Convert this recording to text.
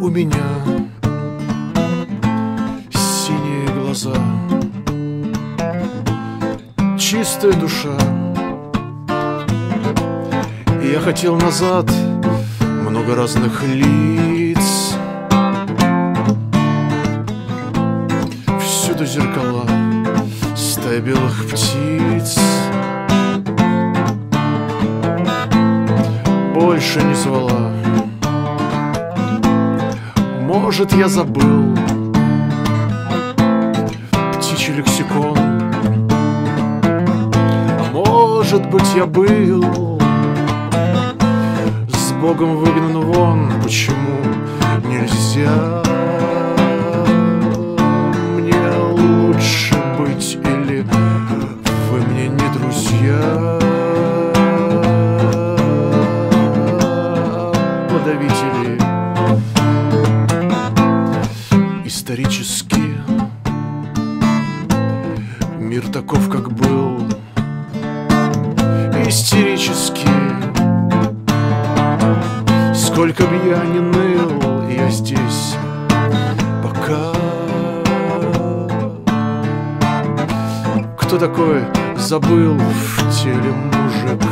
у меня синие глаза, чистая душа. И я хотел назад много разных лиц. Всюду зеркала, стая белых птиц. Больше не звала. Может, я забыл птичий лексикон, а может быть, я был с Богом выгнан вон. Почему нельзя мне лучше быть? Или вы мне не друзья? Подавители исторически. Мир таков, как был, истерически. Сколько б я ни ныл, я здесь пока. Кто такой забыл в теле мужика?